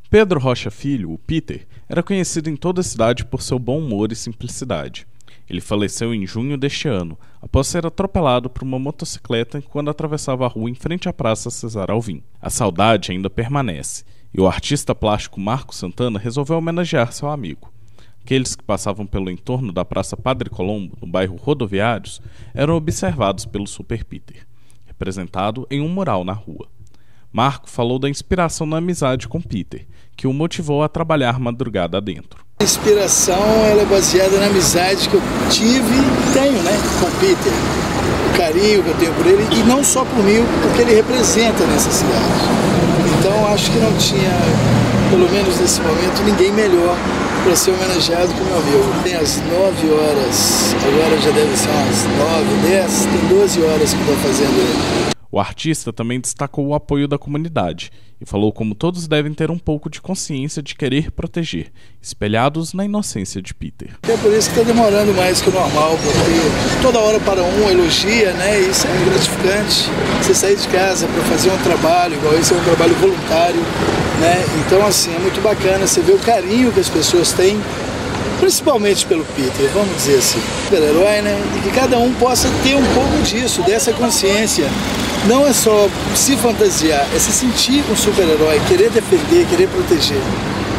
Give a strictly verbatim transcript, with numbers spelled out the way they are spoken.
Pedro Rocha Filho, o Peter, era conhecido em toda a cidade por seu bom humor e simplicidade. Ele faleceu em junho deste ano, após ser atropelado por uma motocicleta quando atravessava a rua em frente à Praça Cesar Alvim. A saudade ainda permanece, e o artista plástico Marco Santana resolveu homenagear seu amigo. Aqueles que passavam pelo entorno da Praça Padre Colombo, no bairro Rodoviários, eram observados pelo Super Peter, representado em um mural na rua. Marco falou da inspiração na amizade com Peter, que o motivou a trabalhar madrugada adentro. A inspiração ela é baseada na amizade que eu tive e tenho, né, com o Peter. O carinho que eu tenho por ele, e não só por mim, porque ele representa nessa cidade. Então acho que não tinha, pelo menos nesse momento, ninguém melhor para ser homenageado que o meu amigo. Tem às nove horas, agora já deve ser umas nove, dez, tem doze horas que estou fazendo ele. O artista também destacou o apoio da comunidade e falou como todos devem ter um pouco de consciência de querer proteger, espelhados na inocência de Peter. É por isso que está demorando mais que o normal, porque toda hora para um elogia, né? Isso é gratificante. Você sair de casa para fazer um trabalho, igual esse é um trabalho voluntário, né? Então, assim, é muito bacana você ver o carinho que as pessoas têm, principalmente pelo Peter, vamos dizer assim, super-herói, né? E que cada um possa ter um pouco disso, dessa consciência. Não é só se fantasiar, é se sentir um super-herói, querer defender, querer proteger.